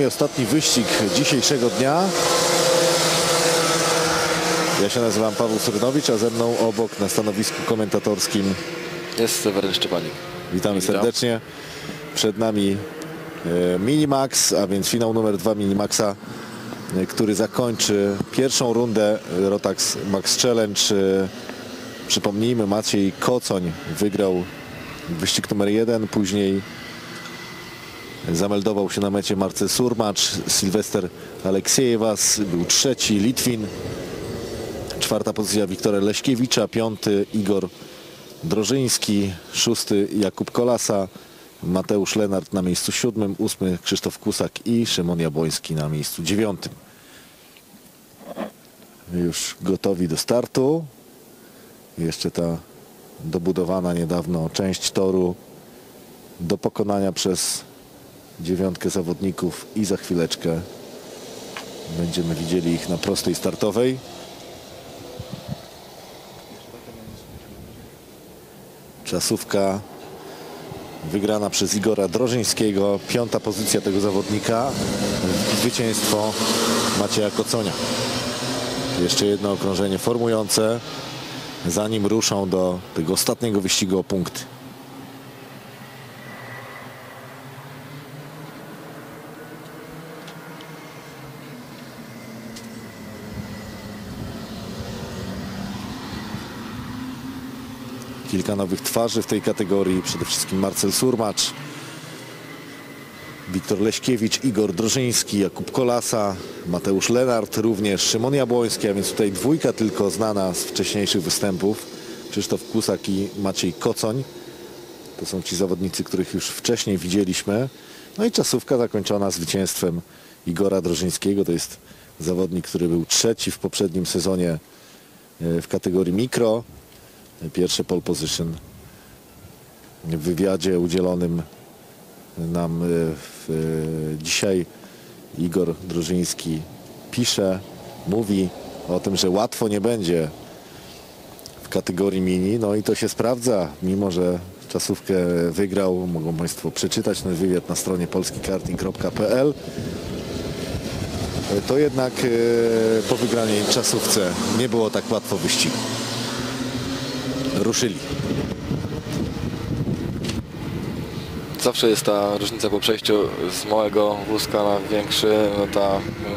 7. ostatni wyścig dzisiejszego dnia. Ja się nazywam Paweł Surynowicz, a ze mną obok na stanowisku komentatorskim jest Seweryn Szczepanik. Witamy serdecznie. Przed nami Minimax, a więc finał numer 2 Minimaxa, który zakończy pierwszą rundę Rotax Max Challenge. Przypomnijmy, Maciej Kocoń wygrał wyścig numer 1, później zameldował się na mecie Marcel Surmacz, Sylwester Aleksiejewas był trzeci, Litwin, czwarta pozycja Wiktora Leśkiewicza, piąty Igor Drożyński, szósty Jakub Kolasa, Mateusz Lenart na miejscu 7, 8 Krzysztof Kusak i Szymon Jabłoński na miejscu 9. Już gotowi do startu. Jeszcze ta dobudowana niedawno część toru do pokonania przez 9 zawodników i za chwileczkę będziemy widzieli ich na prostej startowej. Czasówka wygrana przez Igora Drożyńskiego, piąta pozycja tego zawodnika, zwycięstwo Macieja Koconia. Jeszcze jedno okrążenie formujące, zanim ruszą do tego ostatniego wyścigu o punkty. Kilka nowych twarzy w tej kategorii, przede wszystkim Marcel Surmacz, Wiktor Leśkiewicz, Igor Drożyński, Jakub Kolasa, Mateusz Lenart, również Szymon Jabłoński, a więc tutaj dwójka tylko znana z wcześniejszych występów, Krzysztof Kusak i Maciej Kocoń. To są ci zawodnicy, których już wcześniej widzieliśmy. No i czasówka zakończona zwycięstwem Igora Drożyńskiego. To jest zawodnik, który był trzeci w poprzednim sezonie w kategorii mikro. Pierwsze pole position w wywiadzie udzielonym nam dzisiaj Igor Drożyński pisze, mówi o tym, że łatwo nie będzie w kategorii mini. No i to się sprawdza, mimo że czasówkę wygrał. Mogą Państwo przeczytać ten wywiad na stronie polskikarting.pl. To jednak po wygranej czasówce nie było tak łatwo wyścigu. Ruszyli. Zawsze jest ta różnica po przejściu z małego wózka na większy, no ta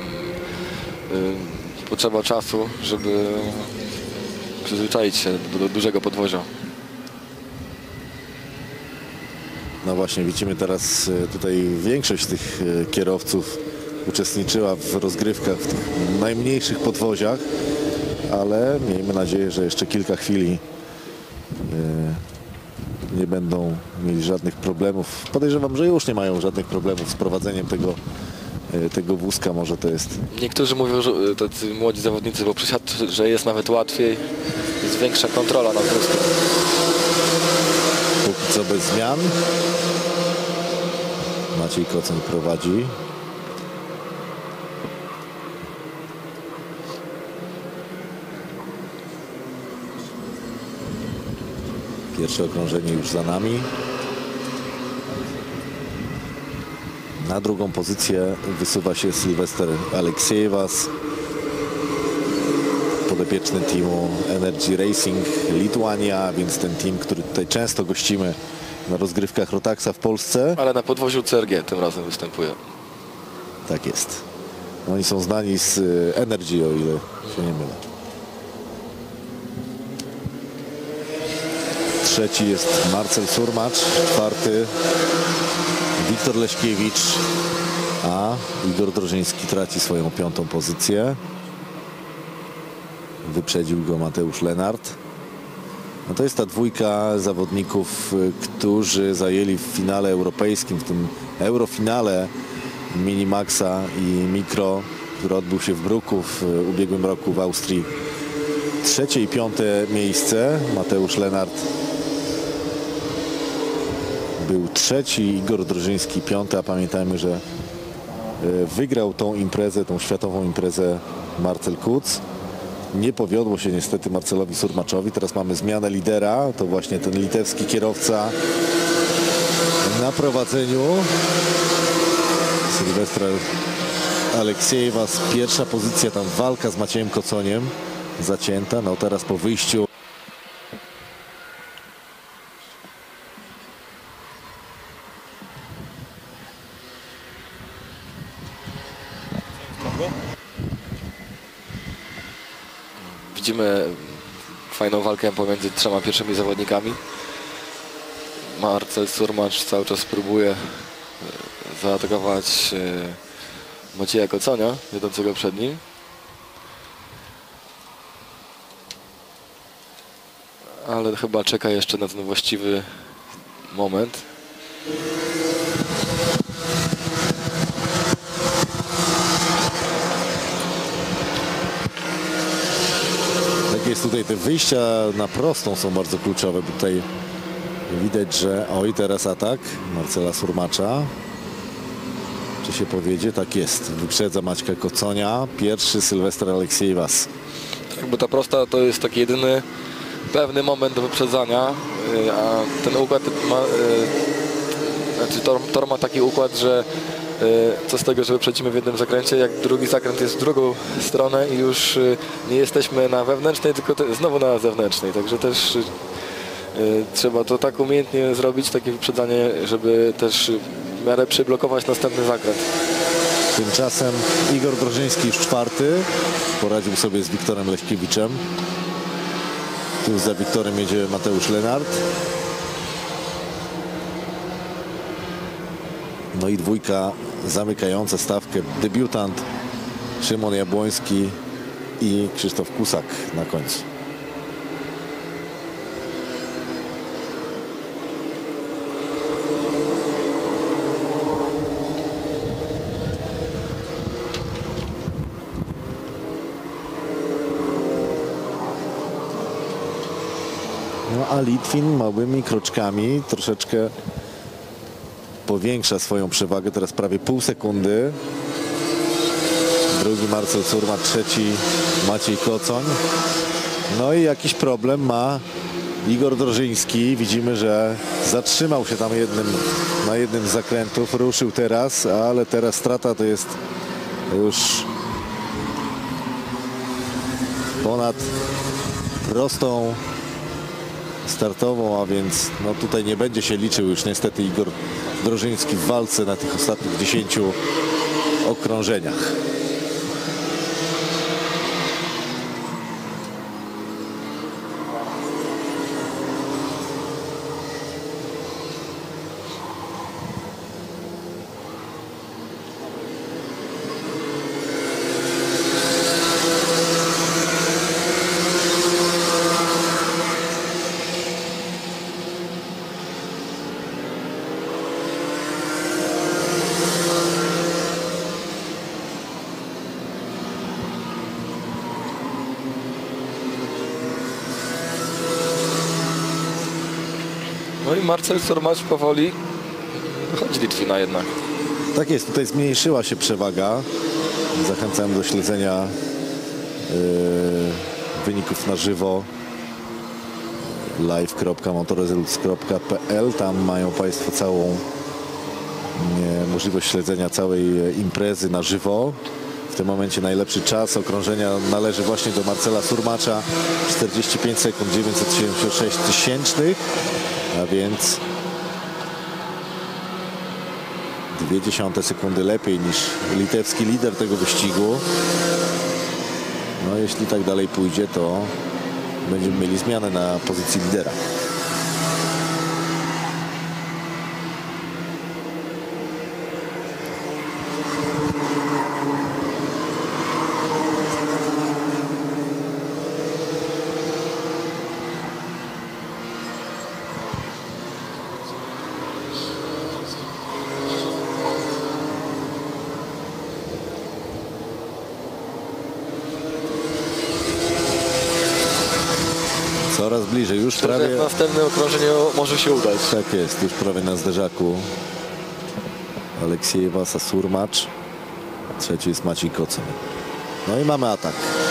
potrzeba czasu, żeby przyzwyczaić się do dużego podwozia. No właśnie, widzimy teraz tutaj większość z tych kierowców uczestniczyła w rozgrywkach w tych najmniejszych podwoziach, ale miejmy nadzieję, że jeszcze kilka chwili nie będą mieli żadnych problemów. Podejrzewam, że już nie mają żadnych problemów z prowadzeniem tego wózka. Może to jest... Niektórzy mówią, że tacy młodzi zawodnicy, bo przysiadł, że jest nawet łatwiej, jest większa kontrola nad wózkiem. Póki co bez zmian. Maciej Kocoń prowadzi. Pierwsze okrążenie już za nami. Na drugą pozycję wysuwa się Sylwester Aleksiejewas, podopieczny teamu Energy Racing Lituania, więc ten team, który tutaj często gościmy na rozgrywkach Rotaxa w Polsce. Ale na podwoziu CRG tym razem występuje. Tak jest. Oni są znani z Energy, o ile się nie mylę. Trzeci jest Marcel Surmacz, czwarty Wiktor Leśkiewicz, a Igor Drożyński traci swoją piątą pozycję. Wyprzedził go Mateusz Lenart. No to jest ta dwójka zawodników, którzy zajęli w finale europejskim, w tym eurofinale Minimaxa i Mikro, który odbył się w Bruku w ubiegłym roku w Austrii. Trzecie i piąte miejsce. Mateusz Lenart był trzeci, Igor Drożyński piąty, a pamiętajmy, że wygrał tą imprezę, tą światową imprezę Marcel Kuc. Nie powiodło się niestety Marcelowi Surmaczowi. Teraz mamy zmianę lidera. To właśnie ten litewski kierowca na prowadzeniu. Sylwestra Aleksiejewa. Pierwsza pozycja, tam walka z Maciejem Koconiem zacięta. No teraz po wyjściu widzimy fajną walkę pomiędzy trzema pierwszymi zawodnikami. Marcel Surmacz cały czas próbuje zaatakować Macieja Koconia, jadącego przed nim. Ale chyba czeka jeszcze na ten właściwy moment. tak jest, tutaj te wyjścia na prostą są bardzo kluczowe. Tutaj widać, że oj, teraz atak Marcela Surmacza. Czy się powiedzie? Tak jest. Wyprzedza Maćka Koconia. Pierwszy Sylwester Aleksiejewas. Jakby ta prosta to jest taki jedyny pewny moment do wyprzedzania, a ten układ ma, znaczy tor ma taki układ, że co z tego, że wyprzedzimy w jednym zakręcie, jak drugi zakręt jest w drugą stronę i już nie jesteśmy na wewnętrznej, tylko znowu na zewnętrznej, także też trzeba to tak umiejętnie zrobić, takie wyprzedzanie, żeby też w miarę przyblokować następny zakręt. Tymczasem Igor Drożyński już czwarty. Poradził sobie z Wiktorem Leśkiewiczem. Tu za Wiktorem jedzie Mateusz Lenart. No i dwójka zamykająca stawkę. Debiutant Szymon Jabłoński i Krzysztof Kusak na końcu. No a Litwin małymi kroczkami troszeczkę powiększa swoją przewagę. Teraz prawie pół sekundy. Drugi Marcel Surmacz, trzeci Maciej Kocoń. No i jakiś problem ma Igor Drożyński. Widzimy, że zatrzymał się tam na jednym z zakrętów. Ruszył teraz, ale teraz strata to jest już ponad prostą startową, a więc no tutaj nie będzie się liczył już niestety Igor Drożyński w walce na tych ostatnich 10 okrążeniach. No i Marcel Surmacz powoli wychodzi Litwina jednak. Tak jest, tutaj zmniejszyła się przewaga. Zachęcam do śledzenia wyników na żywo live.motorresults.pl. Tam mają Państwo całą możliwość śledzenia całej imprezy na żywo. W tym momencie najlepszy czas okrążenia należy właśnie do Marcela Surmacza. 45 sekund 976 tysięcznych, a więc 0,2 sekundy lepiej niż litewski lider tego wyścigu. No jeśli tak dalej pójdzie, to będziemy mieli zmianę na pozycji lidera. Coraz bliżej, już Myślę, prawie... że w następnym okrążeniu może się udać. Tak jest, już prawie na zderzaku Aleksiejewas, Surmacz. Trzeci jest Maciej Kocoń. No i mamy atak.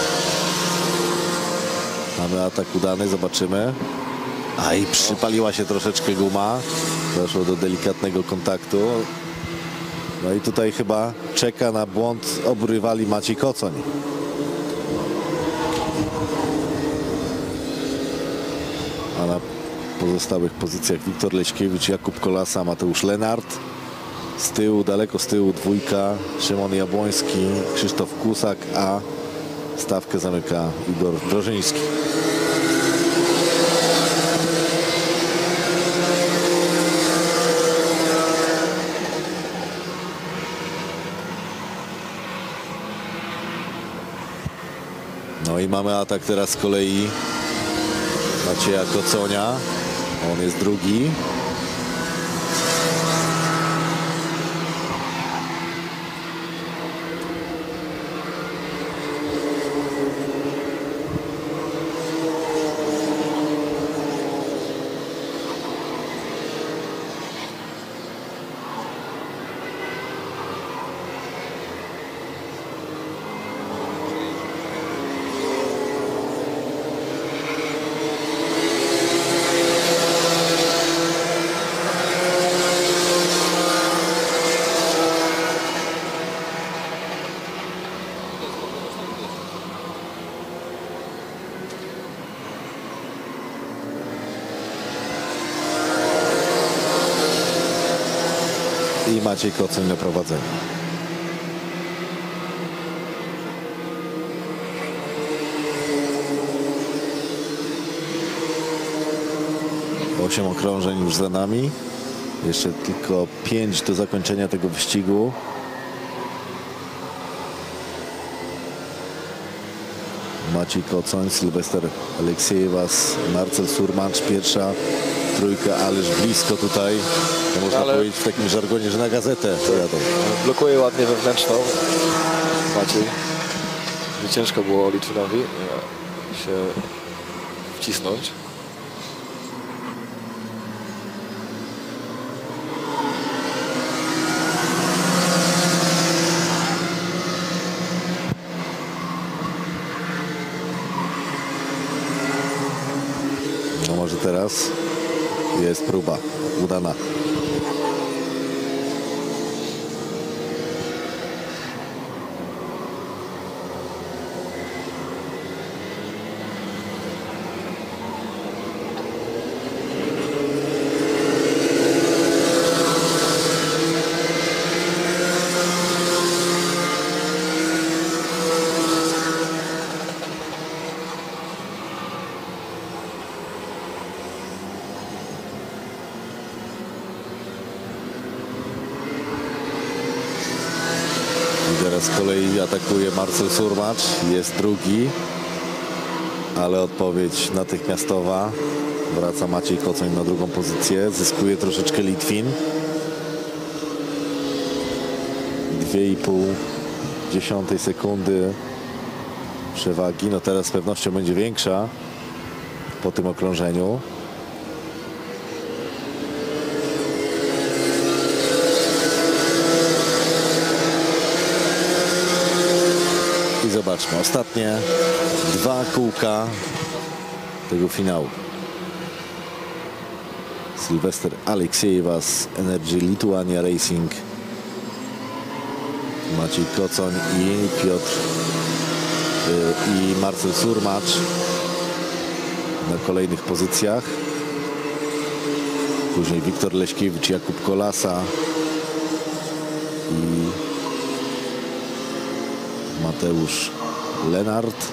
Mamy atak udany, zobaczymy. A i przypaliła się troszeczkę guma. Doszło do delikatnego kontaktu. No i tutaj chyba czeka na błąd obu rywali Maciej Kocoń. A na pozostałych pozycjach Wiktor Leśkiewicz, Jakub Kolasa, Mateusz Lenart. Z tyłu, daleko z tyłu dwójka Szymon Jabłoński, Krzysztof Kusak, a stawkę zamyka Igor Drożyński. No i mamy atak teraz z kolei Macieja Koconia. On jest drugi. I Maciej Kocoń na prowadzeniu. Osiem okrążeń już za nami. Jeszcze tylko 5 do zakończenia tego wyścigu. Maciej Kocoń, Sylwester Aleksiejewas, Marcel Surmacz, pierwsza trójka, ależ blisko tutaj. To można powiedzieć w takim żargonie, że na gazetę jadą. Blokuje ładnie wewnętrzną Maciej. Ciężko było Litwinowi się wcisnąć. No może teraz jest próba udana. Teraz z kolei atakuje Marcel Surmacz, jest drugi, ale odpowiedź natychmiastowa. Wraca Maciej Kocoń na drugą pozycję, zyskuje troszeczkę Litwin. 2,5 sekundy przewagi, no teraz z pewnością będzie większa po tym okrążeniu. I zobaczmy, ostatnie 2 kółka tego finału. Sylwester Aleksiejewas, Energy Lituania Racing, Maciej Kocoń i Piotr i Marcel Surmacz na kolejnych pozycjach. Później Wiktor Leśkiewicz, Jakub Kolasa i Mateusz Lenart.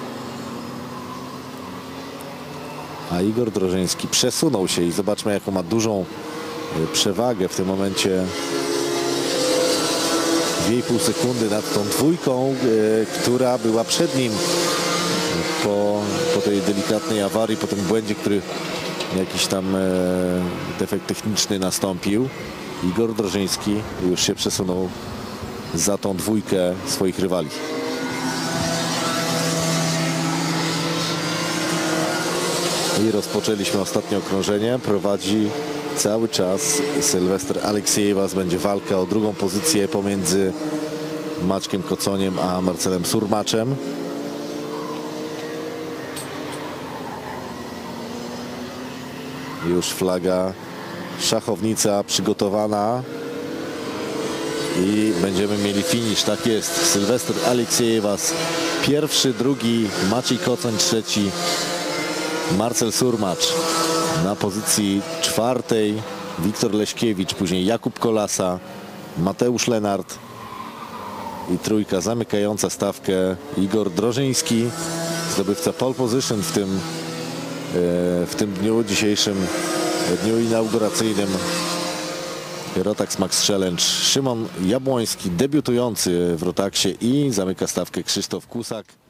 A Igor Drożyński przesunął się i zobaczmy, jaką ma dużą przewagę w tym momencie. 2,5 sekundy nad tą dwójką, która była przed nim po tej delikatnej awarii, po tym błędzie, który jakiś tam defekt techniczny nastąpił. Igor Drożyński już się przesunął za tą dwójkę swoich rywali. I rozpoczęliśmy ostatnie okrążenie. Prowadzi cały czas Sylwester Aleksiejewas. Będzie walka o drugą pozycję pomiędzy Maćkiem Koconiem a Marcelem Surmaczem. Już flaga szachownica przygotowana. i będziemy mieli finish. Tak jest. Sylwester Aleksiejewas pierwszy, drugi Maciej Kocoń trzeci, Marcel Surmacz na pozycji czwartej, Wiktor Leśkiewicz, później Jakub Kolasa, Mateusz Lenart i trójka zamykająca stawkę Igor Drożyński, zdobywca pole position w tym dniu dzisiejszym, dniu inauguracyjnym Rotax Max Challenge. Szymon Jabłoński debiutujący w Rotaxie i zamyka stawkę Krzysztof Kusak.